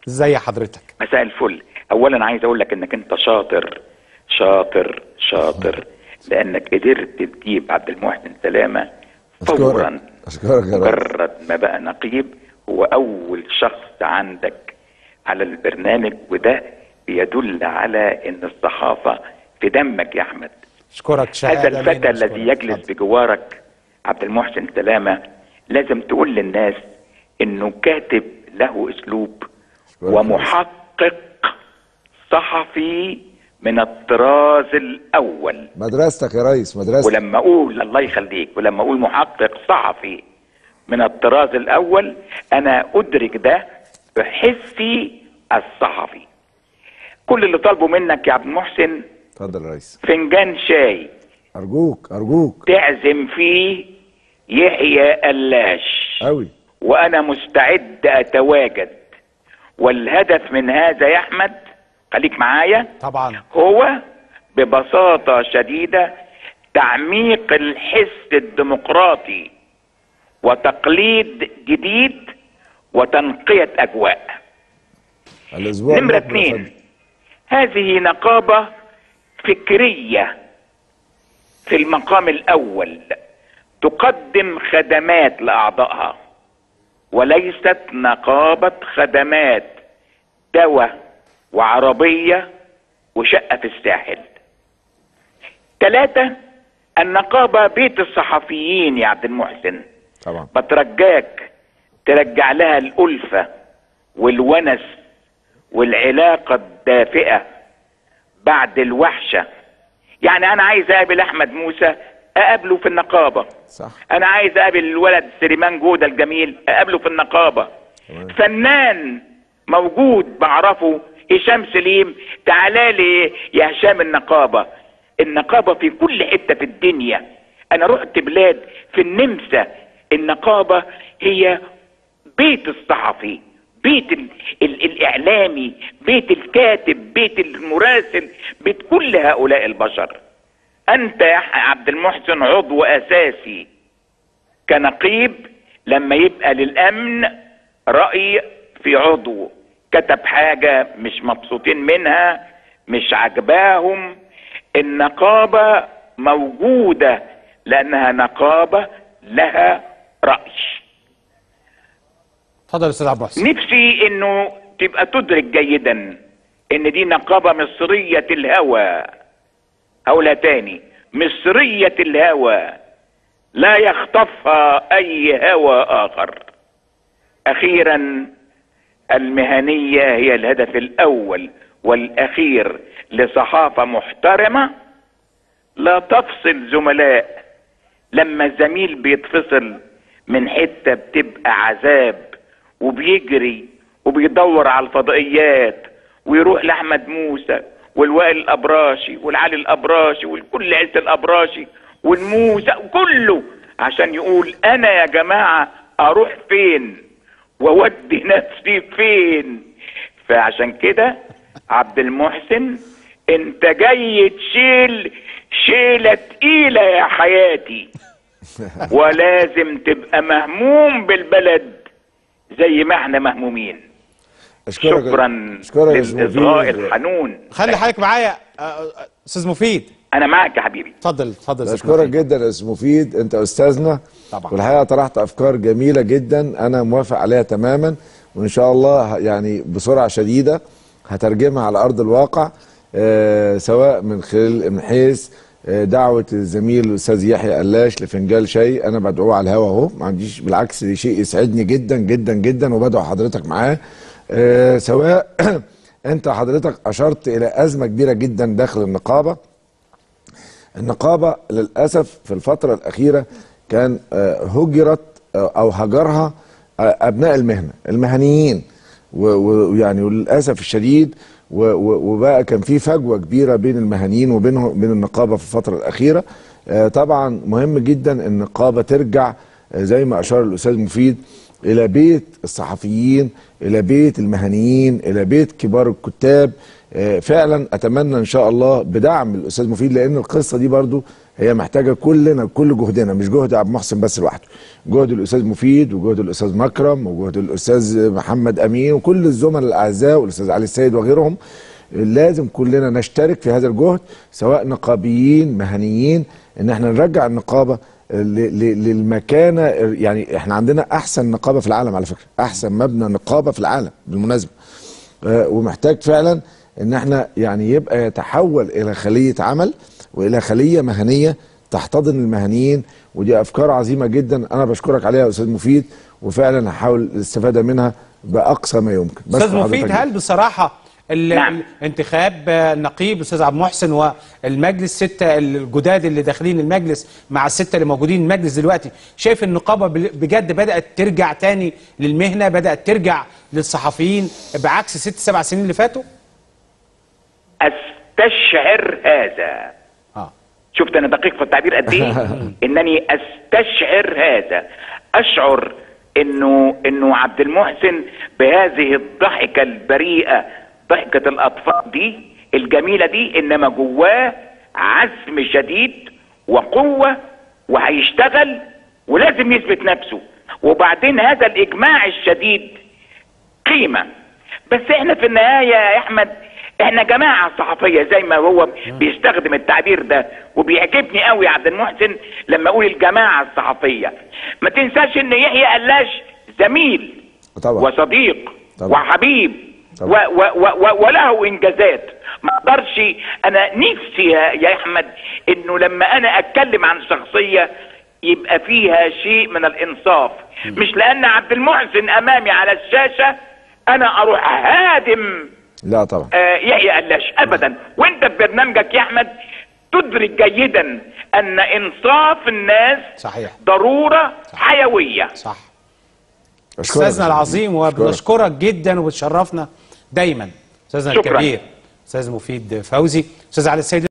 ازي حضرتك؟ مساء الفل. اولا عايز اقول لك انك انت شاطر شاطر شاطر، لانك قدرت تجيب عبد المحسن سلامة فورا. اشكرك يا ريس. مجرد ما بقى نقيب هو اول شخص عندك على البرنامج، وده بيدل على ان الصحافة في دمك يا احمد. اشكرك. هذا الفتى الذي يجلس بجوارك عبد المحسن سلامة لازم تقول للناس انه كاتب له اسلوب ومحقق صحفي من الطراز الاول. مدرستك يا ريس، مدرستك. ولما اقول الله يخليك، ولما اقول محقق صحفي من الطراز الاول، انا ادرك ده بحسي الصحفي. كل اللي طالبه منك يا عبد المحسن، اتفضل يا ريس، فنجان شاي ارجوك ارجوك تعزم فيه يحيى قلاش قوي، وانا مستعد اتواجد. والهدف من هذا يا احمد، خليك معايا طبعا، هو ببساطة شديدة تعميق الحس الديمقراطي وتقليد جديد وتنقية اجواء. الاسبوع نمرة 2، هذه نقابة فكرية في المقام الاول، تقدم خدمات لاعضائها وليست نقابة خدمات دواء وعربية وشقة في الساحل. 3، النقابة بيت الصحفيين يا عبد المحسن. طبعا بترجاك ترجع لها الألفة والونس والعلاقة الدافئة بعد الوحشة. يعني أنا عايز أقابل أحمد موسى، أقابله في النقابة. صح. أنا عايز أقابل الولد سليمان جودة الجميل، أقابله في النقابة. فنان موجود بعرفه، هشام سليم، تعالى لي يا هشام النقابة. النقابة في كل حتة في الدنيا. أنا رحت بلاد في النمسا، النقابة هي بيت الصحفي، بيت الإعلامي، بيت الكاتب، بيت المراسل، بيت كل هؤلاء البشر. أنت يا عبد المحسن عضو أساسي كنقيب. لما يبقى للأمن رأي في عضو كتب حاجة مش مبسوطين منها، مش عجباهم، النقابة موجودة لأنها نقابة لها رأي. اتفضل يا استاذ عبد المحسن. نفسي انه تبقى تدرك جيدا ان دي نقابة مصرية الهوى. هقولها تاني، مصرية الهوى، لا يخطفها اي هوى اخر. اخيرا، المهنية هي الهدف الاول والاخير لصحافة محترمة لا تفصل زملاء. لما الزميل بيتفصل من حتة بتبقى عذاب، وبيجري وبيدور على الفضائيات ويروح لأحمد موسى والوائل الأبراشي والعلي الأبراشي والكل عيسى الأبراشي والموسى وكله عشان يقول أنا يا جماعة أروح فين وودي نفسي فين. فعشان كده عبد المحسن، انت جاي تشيل شيلة تقيلة يا حياتي، ولازم تبقى مهموم بالبلد زي ما احنا مهمومين. شكرا للإصغاء الحنون. خلي حضرتك معايا استاذ مفيد. انا معك يا حبيبي. اتفضل اتفضل. اشكرك جدا يا استاذ مفيد، انت استاذنا طبعا. والحقيقه طرحت افكار جميله جدا انا موافق عليها تماما، وان شاء الله يعني بسرعه شديده هترجمها على ارض الواقع، سواء من حيث دعوه الزميل الاستاذ يحيى قلاش لفنجان شاي. انا بدعوه على الهوا اهو، ما عنديش، بالعكس دي شيء يسعدني جدا جدا جدا، وبدعو حضرتك معاه. سواء انت حضرتك اشرت الى ازمه كبيره جدا داخل النقابه. النقابه للاسف في الفتره الاخيره كان هجرت او هجرها ابناء المهنه المهنيين، ويعني وللاسف الشديد وبقى كان في فجوه كبيره بين المهنيين وبين النقابه في الفتره الاخيره. طبعا مهم جدا ان النقابه ترجع زي ما اشار الاستاذ مفيد الى بيت الصحفيين، الى بيت المهنيين، الى بيت كبار الكتاب. فعلا اتمنى ان شاء الله بدعم الاستاذ مفيد، لان القصه دي برضو هي محتاجه كلنا كل جهدنا، مش جهد عبد المحسن بس لوحده، جهد الاستاذ مفيد وجهد الاستاذ مكرم وجهد الاستاذ محمد امين وكل الزملاء الاعزاء والاستاذ علي السيد وغيرهم. لازم كلنا نشترك في هذا الجهد، سواء نقابيين مهنيين، ان احنا نرجع النقابه للمكانه. يعني احنا عندنا احسن نقابه في العالم على فكره، احسن مبنى نقابه في العالم بالمناسبه. ومحتاج فعلا ان احنا يعني يبقى يتحول الى خليه عمل والى خليه مهنيه تحتضن المهنيين. ودي افكار عظيمه جدا، انا بشكرك عليها يا استاذ مفيد، وفعلا هحاول الاستفاده منها باقصى ما يمكن. استاذ مفيد، هل بصراحه انتخاب النقيب الاستاذ عبد المحسن والمجلس 6 الجداد اللي داخلين المجلس مع ال6 اللي موجودين المجلس دلوقتي، شايف النقابه بجد بدات ترجع تاني للمهنه، بدات ترجع للصحفيين بعكس 6-7 سنين اللي فاتوا؟ استشعر هذا. شفت انا دقيق في التعبير قد ايه؟ انني استشعر هذا، اشعر انه عبد المحسن بهذه الضحكه البريئه، ضحكه الاطفال دي الجميله دي، انما جواه عزم شديد وقوه، وهيشتغل ولازم يثبت نفسه. وبعدين هذا الاجماع الشديد قيمه. بس احنا في النهايه يا احمد احنا جماعه صحفيه، زي ما هو بيستخدم التعبير ده، وبيعجبني قوي عبد المحسن لما اقول الجماعه الصحفيه. ما تنساش ان يحيى قلاش زميل طبعا وصديق طبعا وحبيب طبعا وله انجازات. ما اقدرش انا نفسي يا احمد انه لما انا اتكلم عن شخصيه يبقى فيها شيء من الانصاف، مش لان عبد المحسن امامي على الشاشه انا اروح هادم لا طبعا يحيى قلاش ابدا. وانت في برنامجك يا احمد تدرك جيدا ان انصاف الناس صحيح ضروره حيويه. صح. استاذنا العظيم، وبنشكرك جدا وبتشرفنا دايما استاذنا الكبير استاذ مفيد فوزي. استاذ علي السيد